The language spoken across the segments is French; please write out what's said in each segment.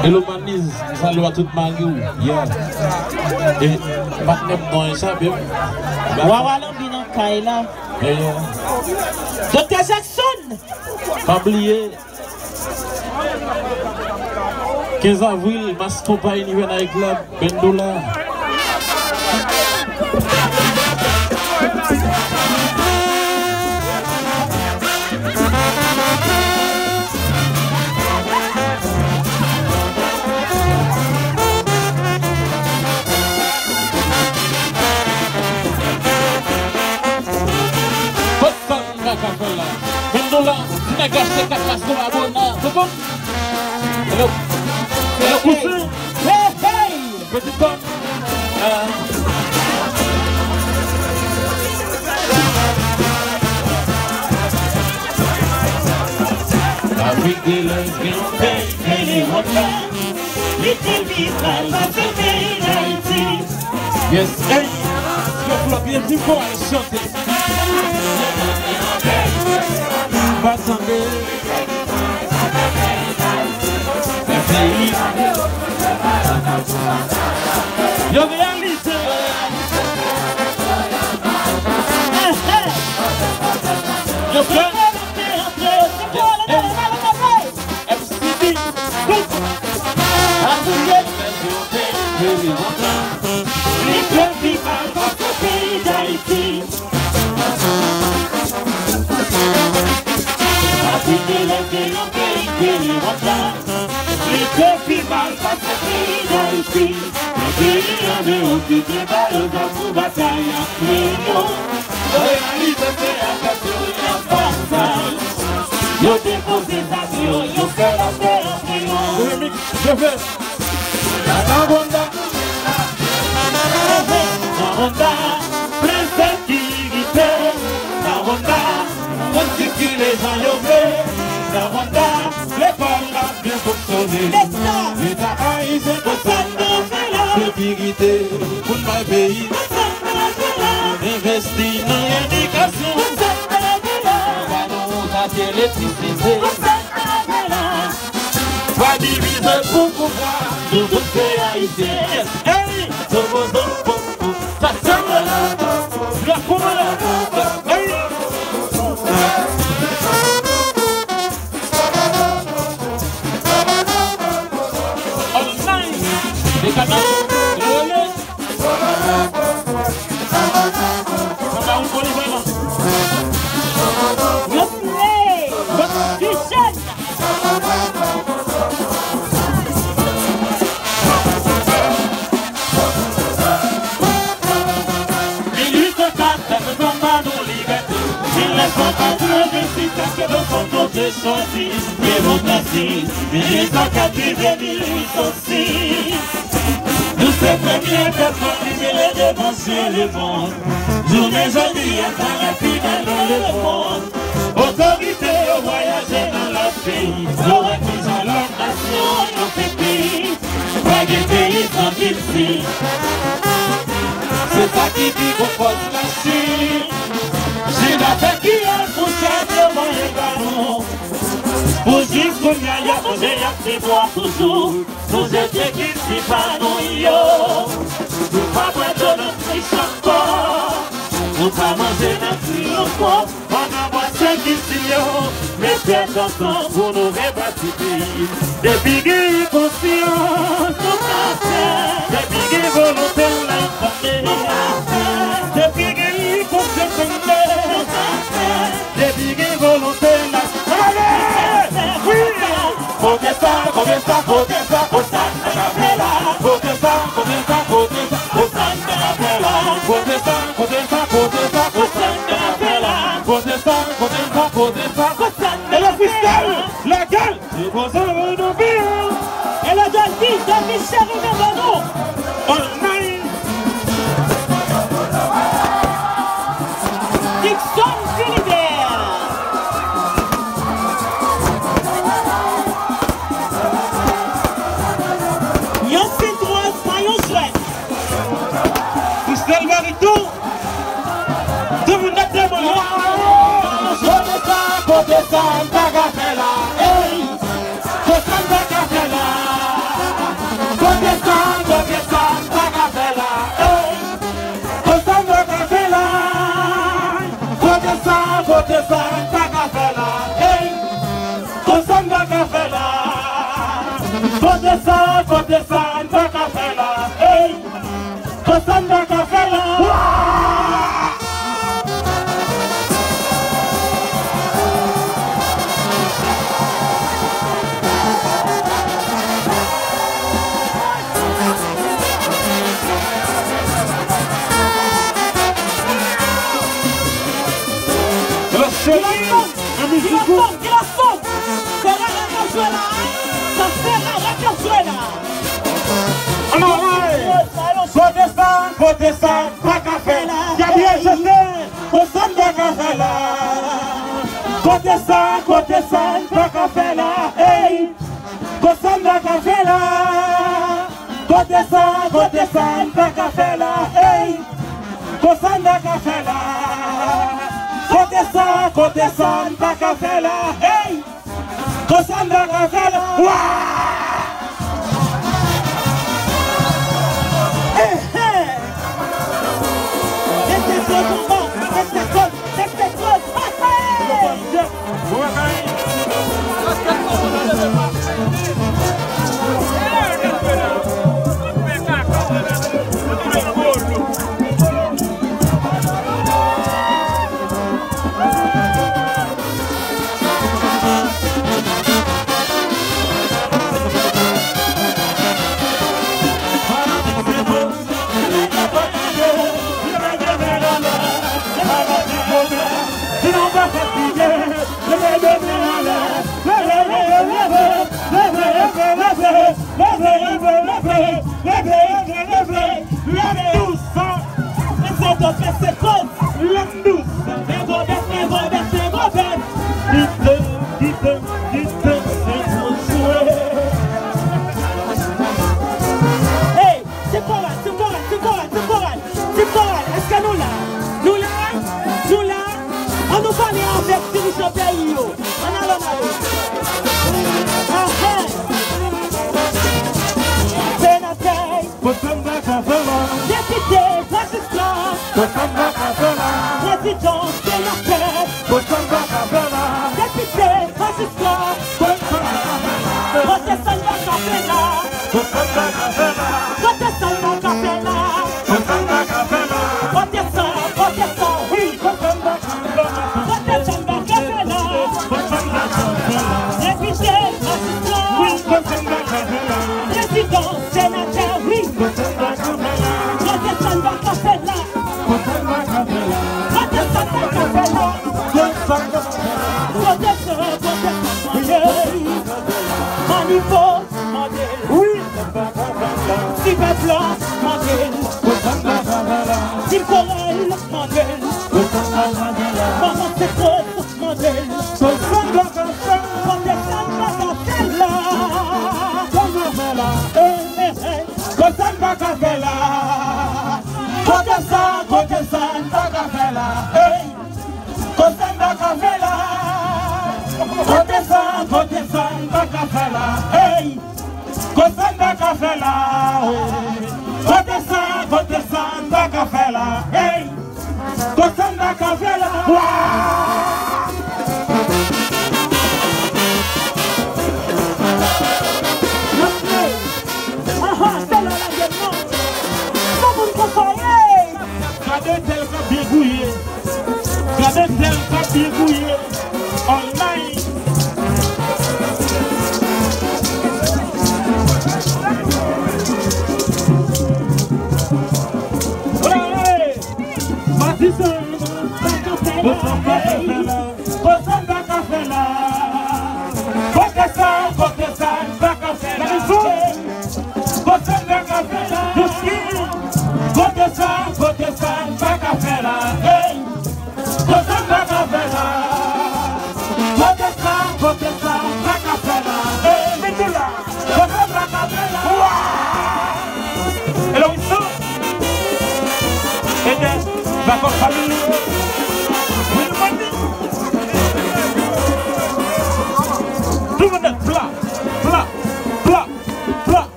Et le manis, salut à tout Magou. Yeah. Et maintenant, dans ça, bien. Wawa l'ambina Kaila. Dr. Jackson. Pas oublier. 15 avril, Mass Compagnie Night Club, $20. $20, tu n'as gâché 4 places de l'abonnement. C'est bon? Hello. Hello, cousin. Hey, hey. Petit pomme. Avec des lesbiennes, baby, what up? Little people, but the baby, yes, hey. Je vais bien plus fort à chanter. Attendez. Yo réalité. Yo frère. FCD. Yo déposé ta bio, yo fait la paix. Je fais. La bonda. La bonda, présentivité. La bonda, on dit que les gens y ouvrent. La bonda, l'école a bien fonctionné. L'État haïtien possède de sécurité pour le pays. Investi dans l'éducation. L'électricité. Pas diviser pour pouvoir. Nous tous les haïtiens. Hey! Ça semble la commande. Hey! Online. Les canaux. Démocratie, 1880 aussi. Nous sommes premiers personnes libérées de penser le monde. Journée jeudi à la finale dans le monde. Autorité au voyager dans leur pays. Nous refusons leur nation, nos pays. Pas des pays tranquilles ici. C'est ça qui dit qu'on pose la Chine. J'ai la paix qui a poussé de mon ballon. Pour dire qu'on y a posé à voir toujours. Nous étions qui s'y pas nous yo. Nous pas prêts de notre riche encore. Nous pas manger notre riche encore. On a bossé qui s'y yo. Mais c'est encore pour nous rebâtir. Depuis qu'il y a conscience, nous passons. Depuis qu'il y a volonté, l'informer. Depuis qu'il y a conscience, nous passons. Depuis qu'il y a volonté, l'informer. Et le freestyle, la gueule. Et le dolphin de Michel Riverano. Online. Dixon Philibert. Yon fait droit, soyons chouettes. Christelle Mariton. De vous n'êtes pas moi. Je ne sais pas côté ça, Bagafela. Hey, je sens Bagafela. côté ça, pas qu'à faire là. Hey, côté ça, pas qu'à faire là. Côté ça, pas qu'à faire là. Y'a bien jeté, côté ça, pas qu'à faire là. Côté ça, pas qu'à faire là. Hey, côté ça, pas qu'à faire là. Côté ça, pas qu'à faire là. Hey, côté ça, pas qu'à faire là. Côté ça, pas qu'à faire là. Hey, côté ça, pas qu'à faire là.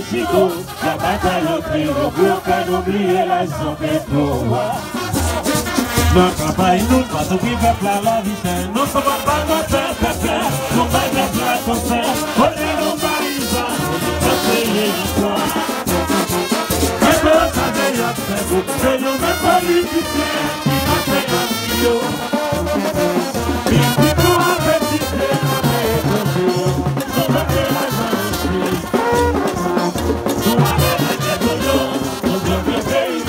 Mexico, la bataille qui nous bloque à n'oublier la zone pour non, campagne, nous, pas de vivre la vie, nous ne pouvons pas nous faire caca, nous ne pouvons pas nous faire, on est nos paysans, nous payer l'histoire. Et pour ça, j'ai fait vous, c'est nous, mes politiciens, qui nous fait un studio. Qui nous a fait tirer, nous va faire la jeunesse. Nous va faire la ghetto, nous devons paysans.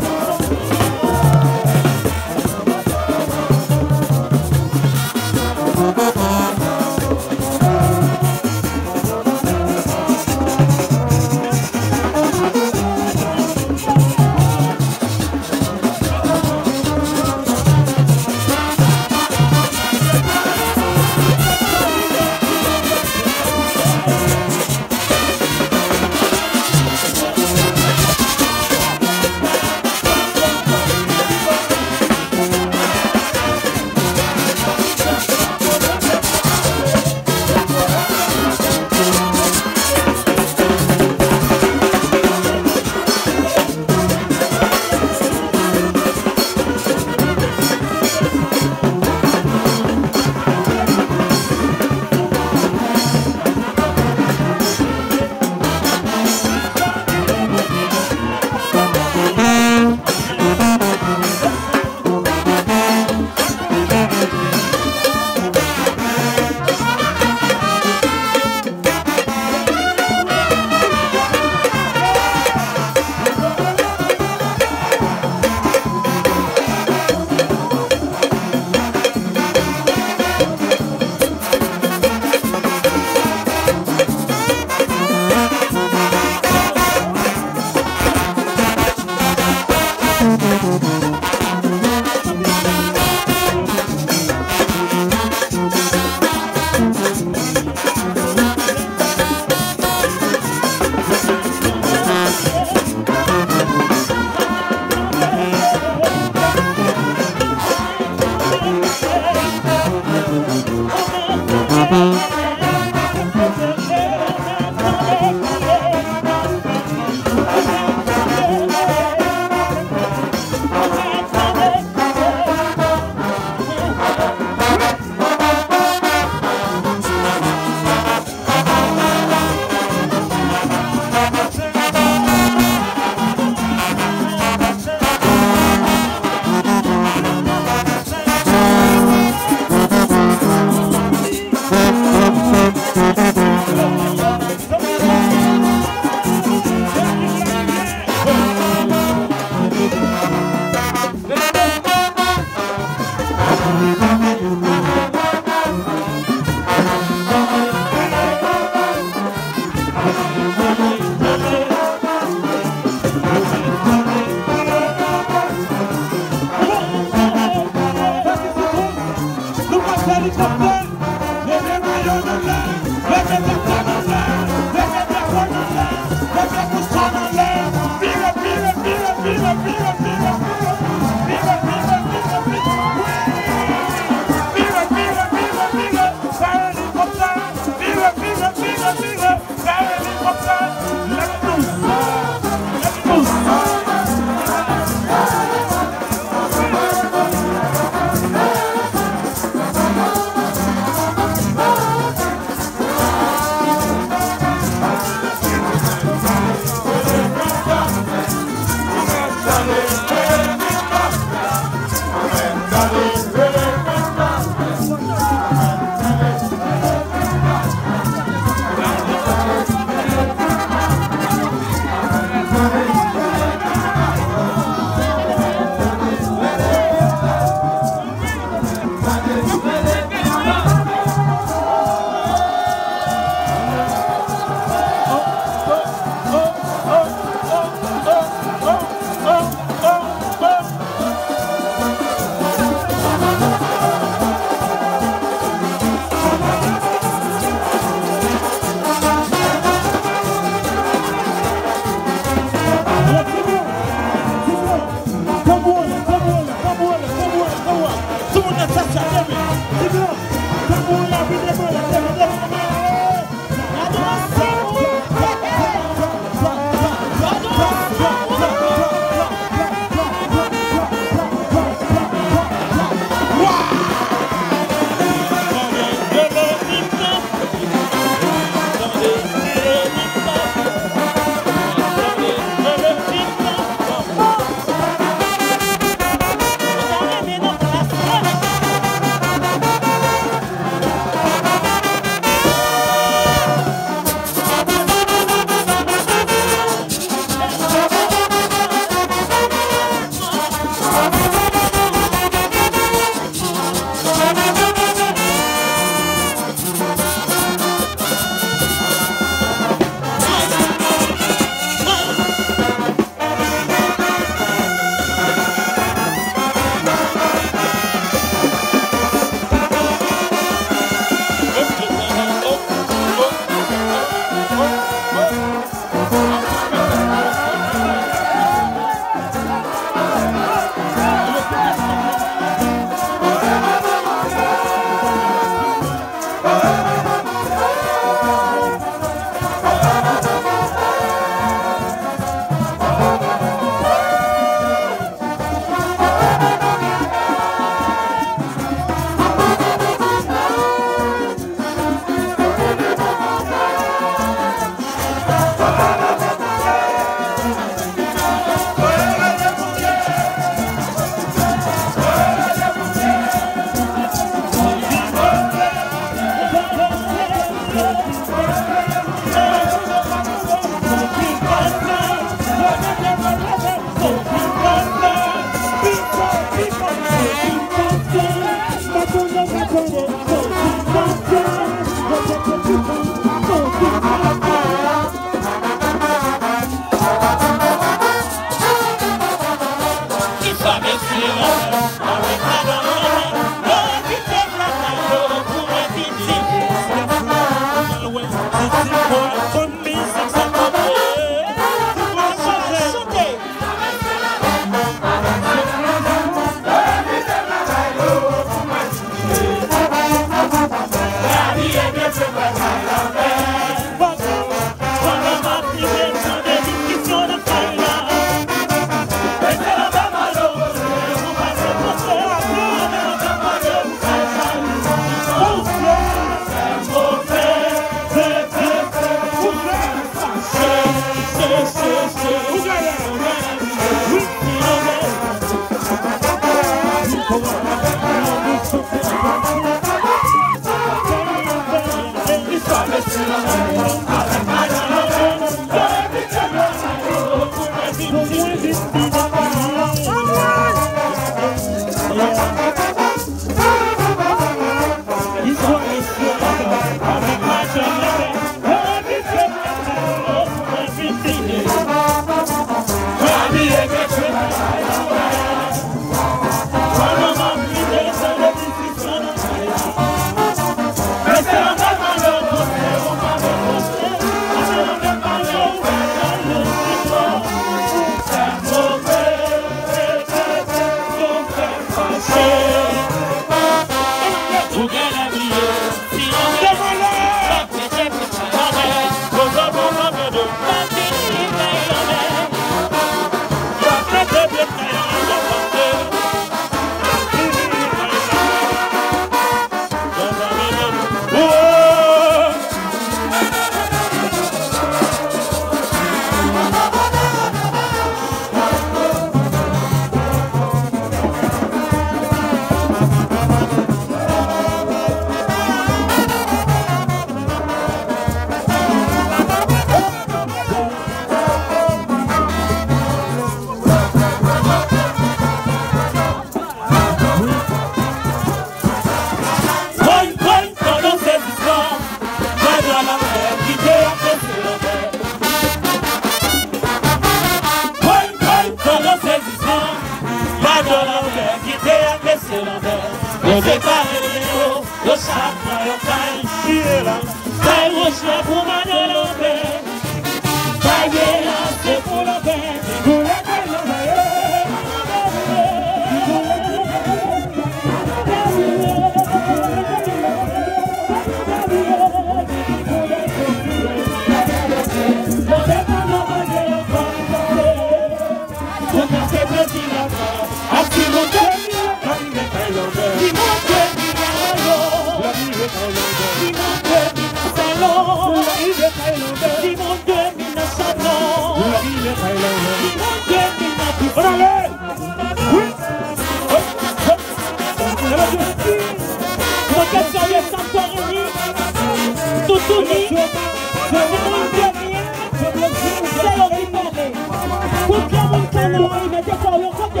Roquette sérieuse, Santorini, Toutouni, c'est mon dernier, c'est eux qui parlaient. Pour que mon canon, il mette sur le côté.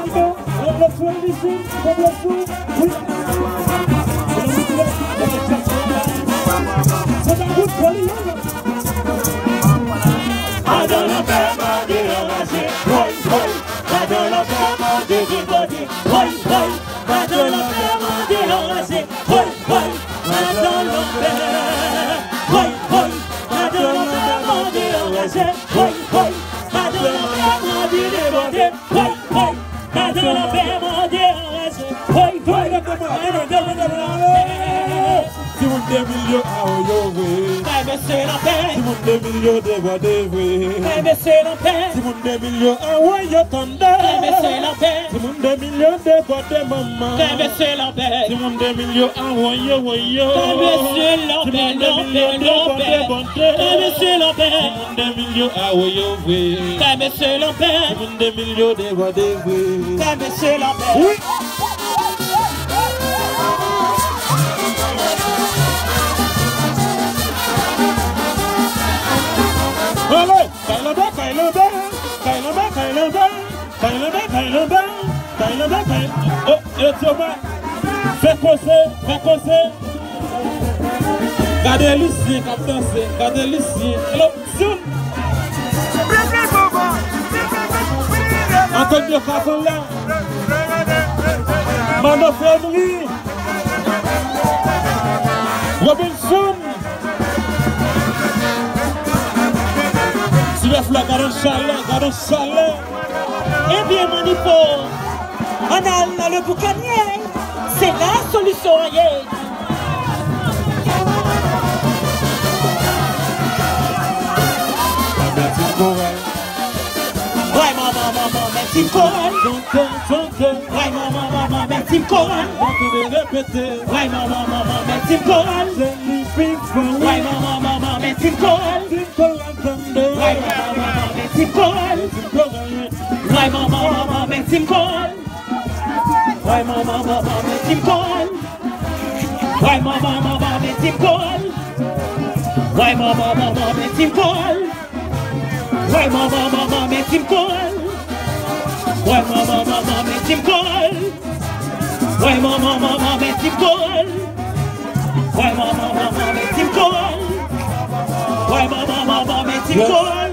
C'est la paix. Si mon demi-million de voix de vrai. Mais c'est la paix. Si mon demi-million envoyé tendeur. Mais c'est la paix. Si mon demi-million de voix de maman. Mais c'est la paix. Si mon demi-million envoyé voyou. Mais c'est la paix. Mais c'est la paix. Si mon demi-million envoyé vrai. Mais c'est la paix. Si mon demi-million de voix de vrai. Mais c'est la paix. Oui. Allez, oh, Etioma, fais causer. Gardez l'ici, cap danser, gardez l'ici. Hello, zoom. Antonio Casola, Mano Febri, Robinson. Gardons chaleur. Eh bien, mon Nipo, on a le boucanier, c'est la solution. Ouais, maman, merci Coran. Ouais, maman, merci Coran. Ouais, maman, merci Coran. Ouais, maman, merci Coran. Ouais, maman, merci Coran. Ouais, maman, merci Coran. Ouais, maman, merci Coran. Ouais, maman, merci Coran. Ouais, maman, merci Coran. Ouais, maman, merci Coran. Ouais, maman, merci Coran. Ouais, maman, merci Coran. Ouais, maman, merci Coran. Ouais, maman, merci Coran.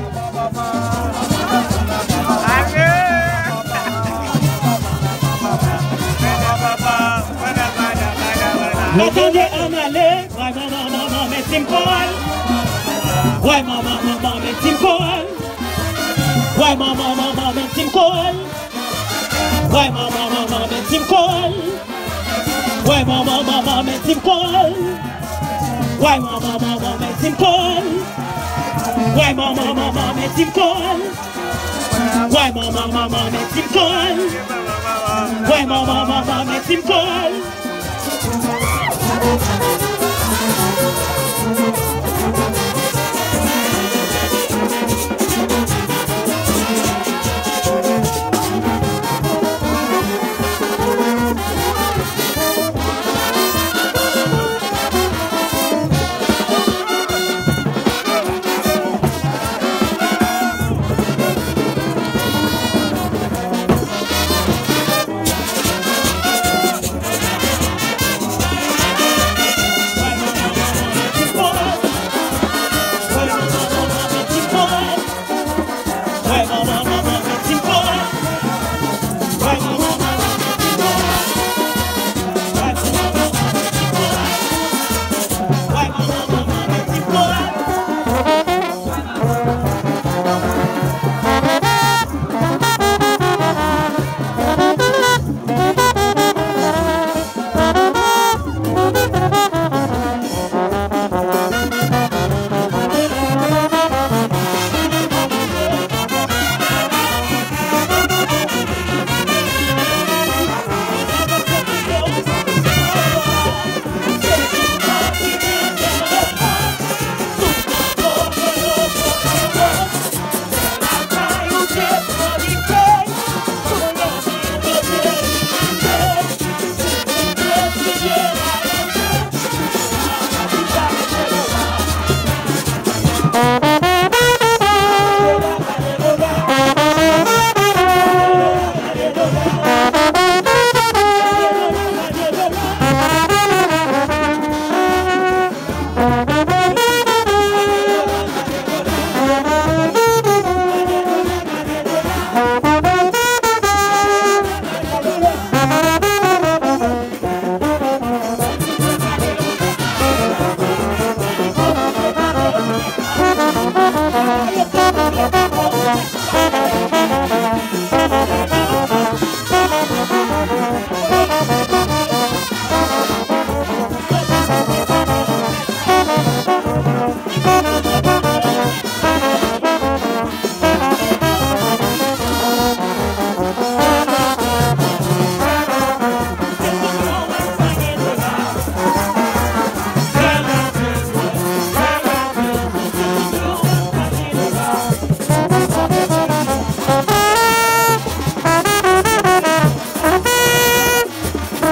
Attendez, on allait. Ouais, maman, merci Coran. Ouais, maman, merci Coran. Ouais, maman, merci Coran. Ouais, maman, merci Coran. Ouais, maman, merci Coran. Ouais, maman, merci Coran. Ouais, maman, merci Coran. Ouais, maman, merci Coran. Ouais, maman, merci Coran.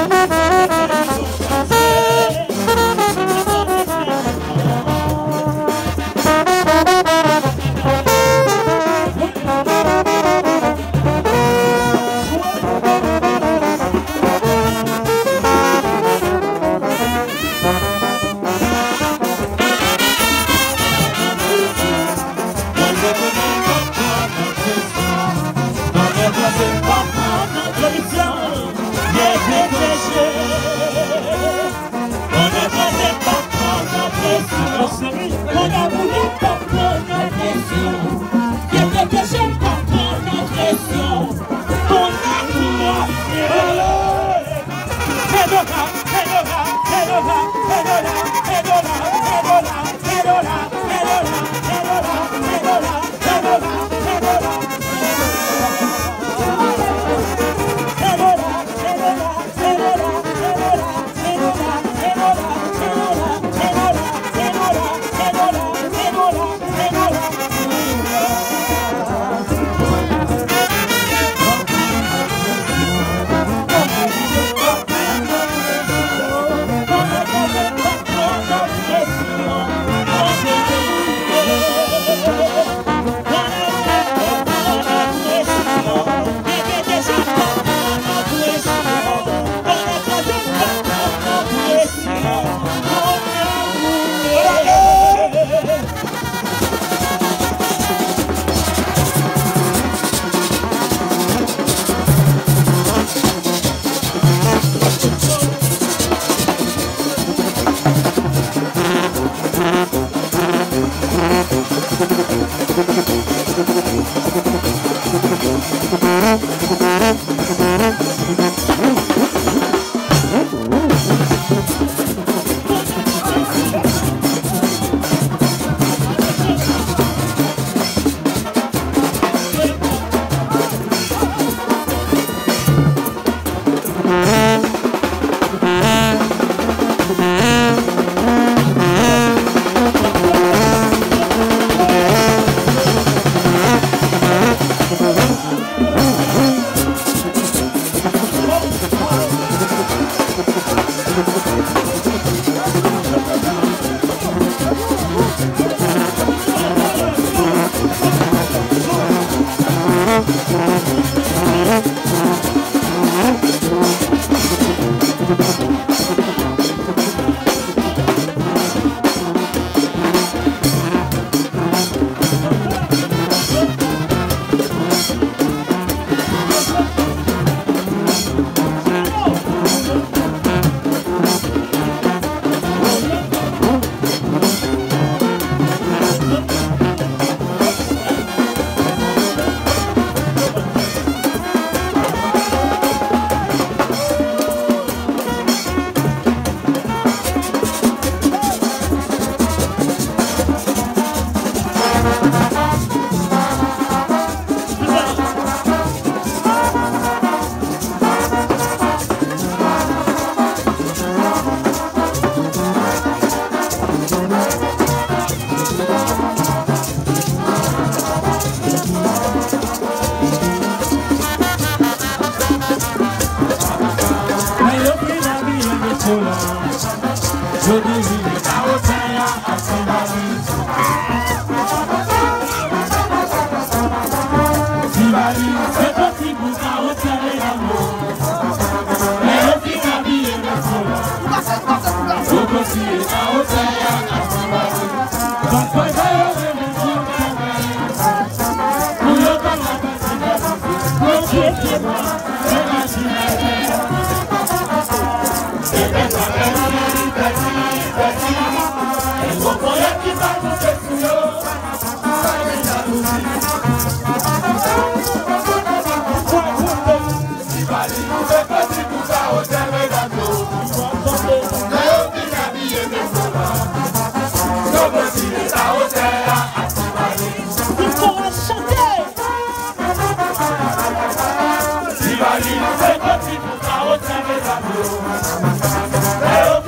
Everybody,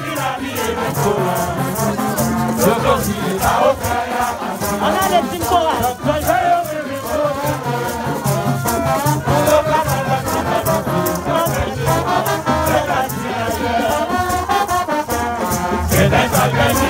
bagay